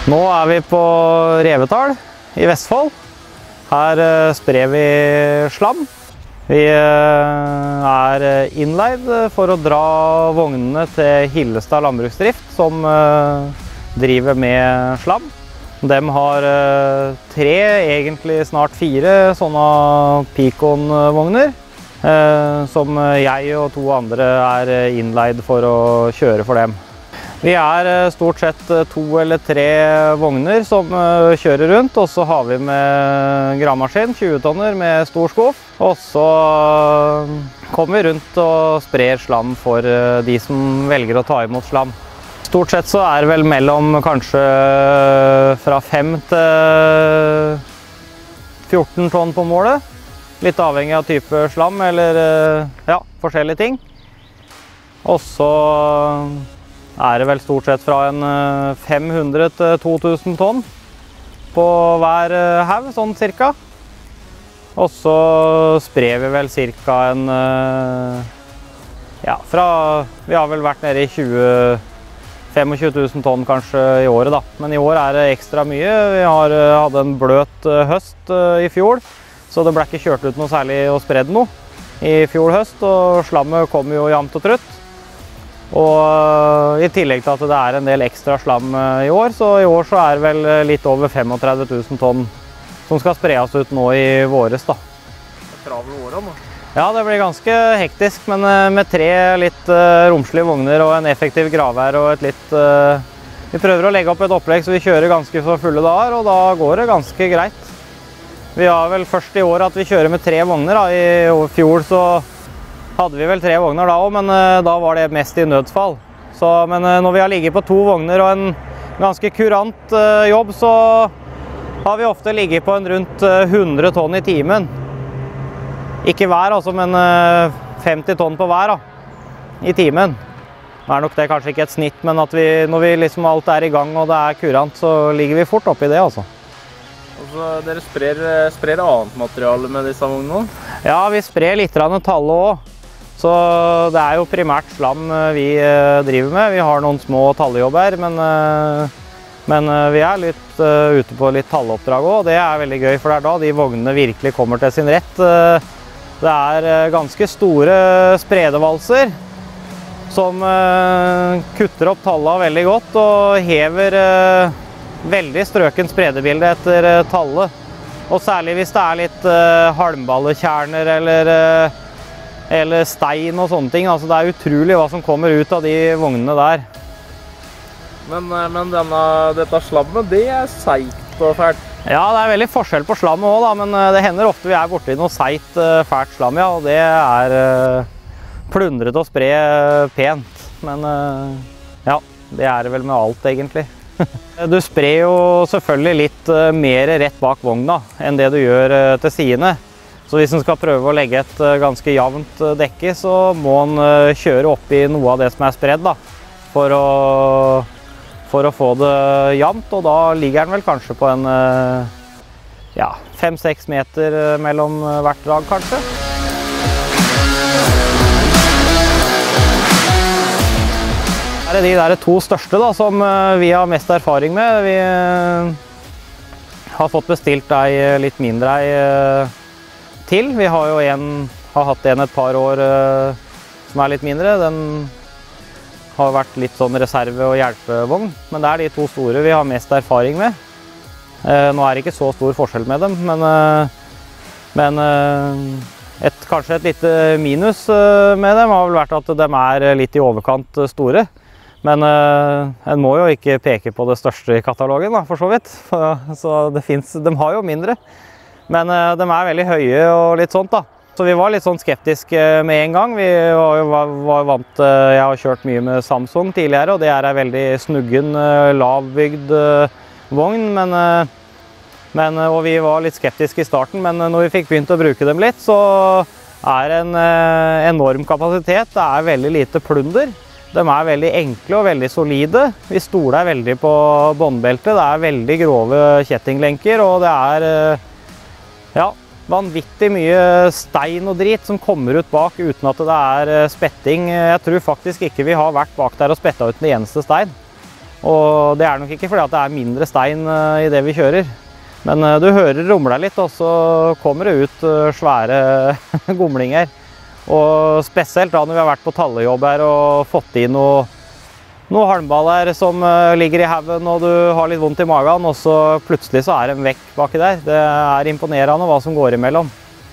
Nå er vi på Revetal i Vestfold. Her sprer vi slam. Vi er innleid for å dra vognene til Hillestad Landbruksdrift, som driver med slam. De har 3, egentlig snart 4 sånne Picon-vogner, som jeg og 2 andre er innleid for å kjøre for dem. Vi er stort sett 2 eller 3 vogner som kjører rundt, og så har vi med gravemaskin, 20 tonner med stor skuff. Og så kommer vi rundt og sprer slam for de som velger å ta imot slam. Stort sett så er det vel mellom kanskje fra 5 til 14 tonn på målet. Litt avhengig av type slam eller ja, forskjellige ting. Og så er det vel stort sett fra en 500 til 2000 tonn på hver haug, sånn cirka. Og så sprer vi vel cirka en, ja, vi har vel vært nede i 25 000 tonn kanskje i året da. Men i år er det ekstra mye. Vi hadde en bløt høst i fjor, så det ble ikke kjørt ut noe særlig og spredd noe i fjor høst, og slammet kom jo jevnt og trutt. Og i tillegg til at det er en del ekstra slam i år, så i år så er det vel litt over 35 000 tonn som skal spres ut nå i våres da. Det er travle årene nå. Ja, det blir ganske hektisk, men med 3 litt romslige vogner og en effektiv gravær og et litt... Vi prøver å legge opp et opplegg så vi kjører ganske så fulle dager, og da går det ganske greit. Vi har vel først i år at vi kjører med 3 vogner da. I fjor så hadde vi vel 3 vogner da også, men da var det mest i nødsfall. Men når vi har ligget på 2 vogner og en ganske kurant jobb, så har vi ofte ligget på en rundt 100 tonn i timen. Ikke hver, altså, men 50 tonn på hver da, i timen. Nå er nok det kanskje ikke et snitt, men at når vi liksom alt er i gang og det er kurant, så ligger vi fort oppi det, altså. Altså, dere sprer annet materiale med disse vognene? Ja, vi sprer litt talle også. Så det er jo primært slam vi driver med. Vi har noen små tallejobber, men vi er litt ute på litt talleoppdrag også, og det er veldig gøy, for det er da de vognene virkelig kommer til sin rett. Det er ganske store spredevalser som kutter opp tallene veldig godt og hever veldig strøken spredebilde etter tallet. Og særlig hvis det er litt halmballekjerner eller stein og sånne ting. Altså, det er utrolig hva som kommer ut av de vognene der. Men dette slammet, det er seigt og fælt? Ja, det er veldig forskjell på slammet også da, men det hender ofte vi er borte i noe seigt, fælt slam, ja, og det er plundret og spre pent. Men ja, det er det vel med alt egentlig. Du sprer jo selvfølgelig litt mer rett bak vogna enn det du gjør til sidene. Så hvis en skal prøve å legge et ganske jevnt dekke, så må en kjøre opp i noe av det som er spredd da, for å få det jevnt, og da ligger den vel kanskje på en ja, 5-6 meter mellom hvert drag kanskje. Her er de der 2 største da, som vi har mest erfaring med. Vi har fått bestilt ei litt mindre til. Vi har jo hatt en et par år som er litt mindre. Den har vært litt sånn reserve- og hjelpevogn, men det er de 2 store vi har mest erfaring med. Nå er det ikke så stor forskjell med dem, men kanskje et lite minus med dem har vel vært at de er litt i overkant store. Men en må jo ikke peke på det største i katalogen da, for så vidt. Så de har jo mindre. Men de er veldig høye og litt sånt da. Så vi var litt sånn skeptiske med en gang. Vi var vant, jeg har kjørt mye med Samsung tidligere, og det er en veldig snuggen, lavbygd vogn. Og vi var litt skeptiske i starten, men når vi fikk begynt å bruke dem litt, så er det en enorm kapasitet. Det er veldig lite plunder. De er veldig enkle og veldig solide. Vi stoler veldig på båndbeltet. Det er veldig grove kjettinglenker, og det er ja, vanvittig mye stein og drit som kommer ut bak uten at det er spetting. Jeg tror faktisk ikke vi har vært bak der og spettet ut en eneste stein. Og det nok ikke fordi at det mindre stein i det vi kjører. Men du hører rumla litt, og så kommer det ut svære gomlinger. Og spesielt da når vi har vært på tallejobb her og fått i noe halmballer som ligger i haven, og du har litt vondt i magen, og så plutselig så de vekk baki der. Det imponerende hva som går imellom.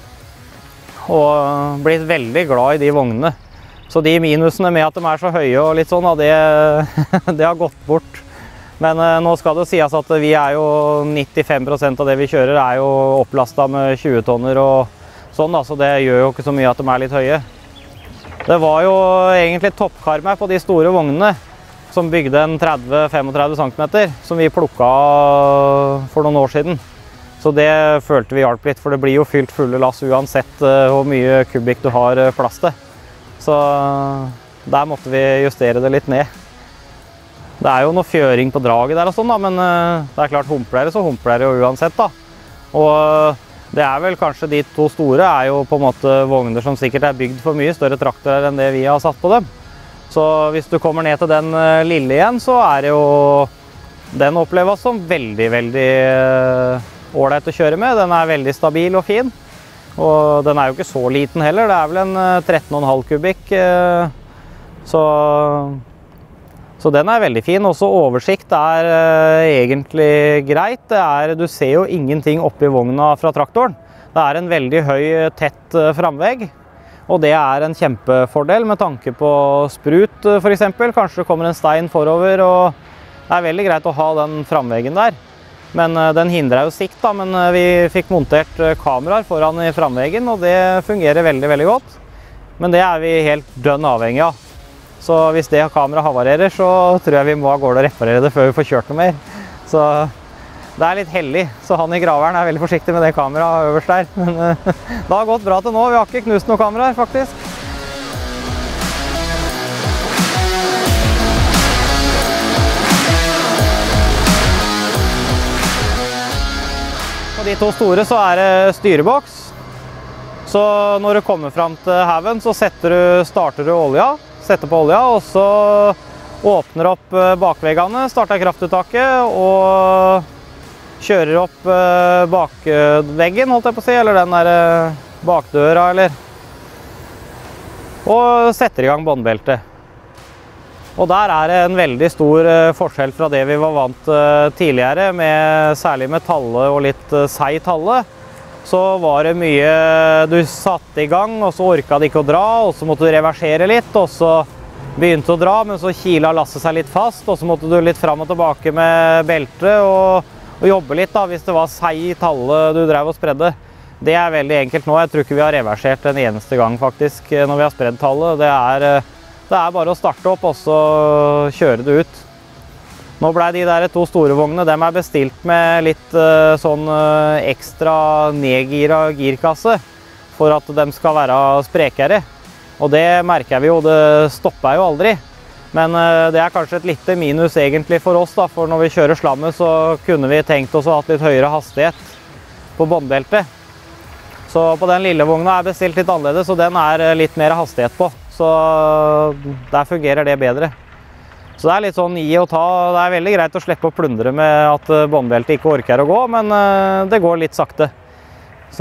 Og blitt veldig glad i de vognene. Så de minusene med at de så høye og litt sånn, det har gått bort. Men nå skal det sies at vi jo 95% av det vi kjører jo opplastet med 20 tonner og sånn, da, så det gjør jo ikke så mye at de litt høye. Det var jo egentlig toppkarmer på de store vognene som bygde en 30-35 cm, som vi plukket for noen år siden. Så det følte vi hjalp litt, for det blir jo fylt fulle lass uansett hvor mye kubikk du har plass til. Så der måtte vi justere det litt ned. Det jo noe fjøring på draget der og sånn da, men det klart humpler det, så humpler det jo uansett da. Og det vel kanskje de to store jo på en måte vogner som sikkert bygd for mye større traktorer enn det vi har satt på dem. Så hvis du kommer ned til den lille igjen, så det jo den oppleves som veldig, veldig ålreit å kjøre med. Den veldig stabil og fin. Og den jo ikke så liten heller. Det vel en 13,5 kubikk. Så den veldig fin. Også oversikt egentlig greit. Du ser jo ingenting oppi vogna fra traktoren. Det en veldig høy, tett framvegg. Og det en kjempefordel med tanke på sprut for eksempel. Kanskje det kommer en stein forover, og det veldig greit å ha den framveggen der. Men den hindrer jo sikt da, men vi fikk montert kameraer foran i framveggen, og det fungerer veldig, veldig godt. Men det vi helt dønn avhengig av. Så hvis det kameraet havarerer, så tror jeg vi må gå og reparere det før vi får kjørt noe mer. Så det litt heldig, så han i graveren veldig forsiktig med det kameraet øverst der. Men det har gått bra til nå, vi har ikke knust noen kameraer faktisk. På de to store så det styreboks. Så når du kommer frem til haven, så starter du olja, setter på olja, og så åpner opp bakveggene, starter kraftuttaket, og kjører opp bakveggen, holdt jeg på å si, eller den der bakdøra, eller. Og setter i gang båndbeltet. Og der det en veldig stor forskjell fra det vi var vant tidligere, særlig med talle og litt seig talle. Så var det mye du satte i gang, og så orket det ikke å dra, og så måtte du reversere litt, og så begynte å dra, men så kila lasset seg litt fast, og så måtte du litt fram og tilbake med beltet, og jobbe litt da, hvis det var seig talle du drev og spredde. Det veldig enkelt nå, jeg tror ikke vi har reversert en eneste gang faktisk, når vi har spredd tallet. Det bare å starte opp og så kjøre det ut. Nå ble de der to store vognene, de bestilt med litt sånn ekstra nedgira girkasse for at de skal være sprekere. Og det merker vi jo, det stopper jo aldri. Men det kanskje et lite minus egentlig for oss da, for når vi kjører slammet så kunne vi tenkt oss å ha litt høyere hastighet på båndbeltet. Så på den lille vogna bestilt litt annerledes, og den litt mer hastighet på. Så der fungerer det bedre. Så det litt sånn gi og ta. Det veldig greit å slippe å plundre med at båndbeltet ikke orker å gå, men det går litt sakte. Så,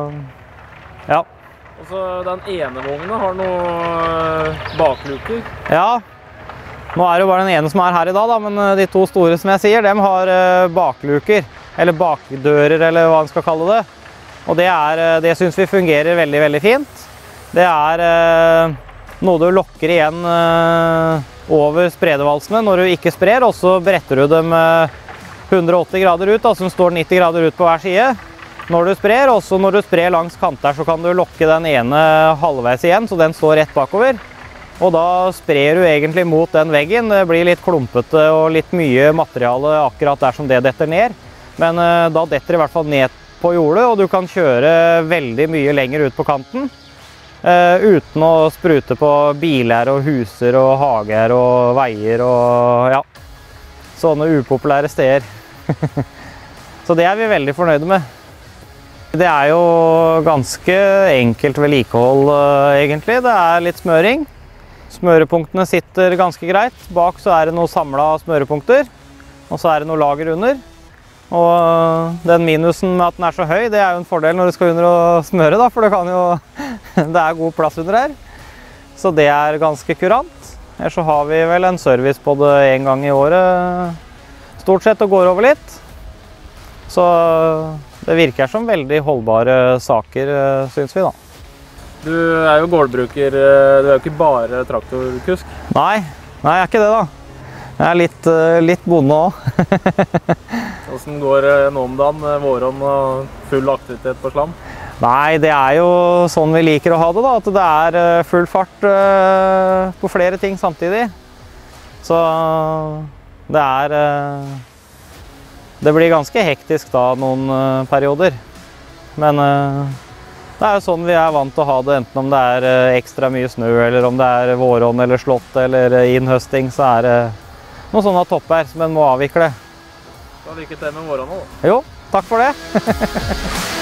ja. Og så den ene vognen har noen bakluker. Ja, nå det jo bare den ene som her i dag, da, men de to store som jeg sier, de har bakluker, eller bakdører, eller hva man skal kalle det. Og det synes vi fungerer veldig, veldig fint. Det noe du lokker igjen over spredevalsene når du ikke sprer, og så bretter du dem 180 grader ut, altså den står 90 grader ut på hver side når du sprer, og så når du sprer langs kanter så kan du lokke den ene halvveis igjen, så den står rett bakover. Og da sprer du egentlig mot den veggen. Det blir litt klumpete og litt mye materiale akkurat der som det detter ned, men da detter det i hvert fall ned på jordet, og du kan kjøre veldig mye lenger ut på kanten. Uten å sprute på biler og huser og hager og veier og ja, sånne upopulære steder. Så det vi veldig fornøyde med. Det jo ganske enkelt vedlikehold egentlig. Det litt smøring. Smørepunktene sitter ganske greit. Bak så er det noen samlet smørepunkter, og så er det noe lager under. Og den minusen med at den er så høy, det er jo en fordel når du skal under å smøre da, for det er god plass under her. Så det er ganske kurant. Ellers så har vi vel en service på det en gang i året, stort sett, og går over litt. Så det virker som veldig holdbare saker, synes vi da. Du er jo gårdbruker, du er jo ikke bare traktorkusk. Nei, jeg er ikke det da. Jeg er litt bonde også. Hvordan går det nå om dagen, våren og full aktivitet på Slam? Nei, det er jo sånn vi liker å ha det da, at det er full fart på flere ting samtidig. Så det blir ganske hektisk da noen perioder. Men det er jo sånn vi er vant til å ha det, enten om det er ekstra mye snø, eller om det er våronn eller slått, eller innhøsting, så er det noen sånne topper som en må avvikle. Da lykke til med våren nå. Jo, takk for det.